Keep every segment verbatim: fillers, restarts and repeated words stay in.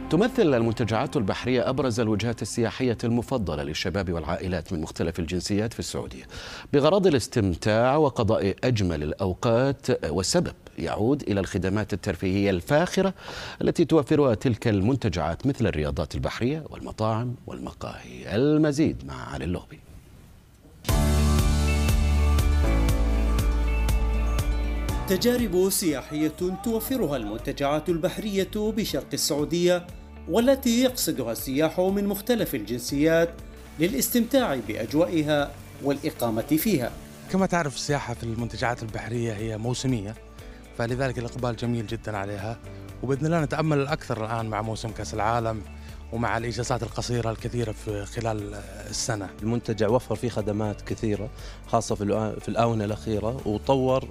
تمثل المنتجعات البحرية أبرز الوجهات السياحية المفضلة للشباب والعائلات من مختلف الجنسيات في السعودية بغرض الاستمتاع وقضاء أجمل الأوقات، والسبب يعود إلى الخدمات الترفيهية الفاخرة التي توفرها تلك المنتجعات مثل الرياضات البحرية والمطاعم والمقاهي. المزيد مع علي اللغبي. تجارب سياحية توفرها المنتجعات البحرية بشرق السعودية، والتي يقصدها السياح من مختلف الجنسيات للاستمتاع بأجوائها والإقامة فيها. كما تعرف السياحة في المنتجعات البحرية هي موسمية، فلذلك الإقبال جميل جدا عليها، وبإذن الله نتأمل الأكثر الآن مع موسم كأس العالم ومع الإجازات القصيرة الكثيرة في خلال السنة. المنتجع وفر فيه خدمات كثيرة خاصة في الآونة الأخيرة، وطور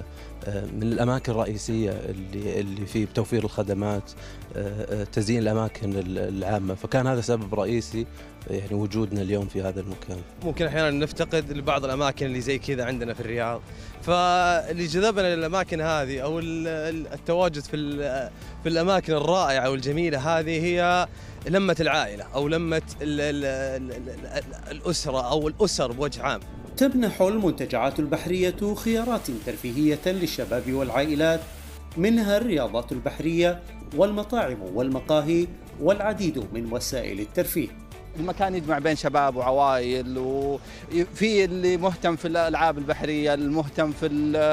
من الأماكن الرئيسية اللي اللي فيه بتوفير الخدمات، تزيين الأماكن العامة، فكان هذا سبب رئيسي يعني وجودنا اليوم في هذا المكان. ممكن أحيانا نفتقد لبعض الأماكن اللي زي كذا عندنا في الرياض، فاللي جذبنا للأماكن هذه أو التواجد في في الأماكن الرائعة والجميلة هذه هي لمة العائلة أو لمة ال ال ال الأسرة أو الأسر بوجه عام. تمنح المنتجعات البحرية خيارات ترفيهية للشباب والعائلات، منها الرياضات البحرية والمطاعم والمقاهي والعديد من وسائل الترفيه. المكان يجمع بين شباب وعوائل، وفي اللي مهتم في الألعاب البحرية، المهتم في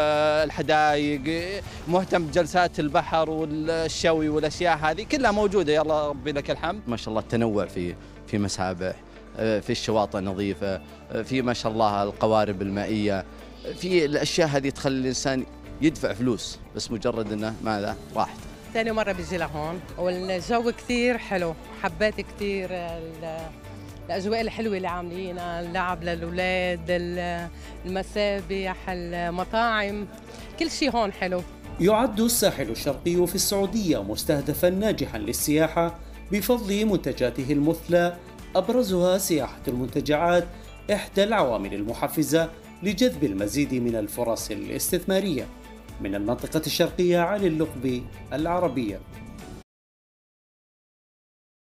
الحدائق، مهتم بجلسات البحر والشوي والأشياء هذه كلها موجودة. يلا ربي لك الحمد. ما شاء الله التنوع في في مسابح، في الشواطئ نظيفة، في ما شاء الله القوارب المائية، في الأشياء هذه تخلي الإنسان يدفع فلوس بس مجرد إنه ماذا راحت. ثاني مرة بيجي لهون والجو كثير حلو، حبيت كثير الأجواء الحلوة اللي عاملينها، اللعب للأولاد، المسابح، المطاعم، كل شيء هون حلو. يعد الساحل الشرقي في السعودية مستهدفا ناجحا للسياحة بفضل منتجاته المثلى، أبرزها سياحة المنتجعات، إحدى العوامل المحفزة لجذب المزيد من الفرص الاستثمارية. من المنطقة الشرقية، علي اللغبي، العربية.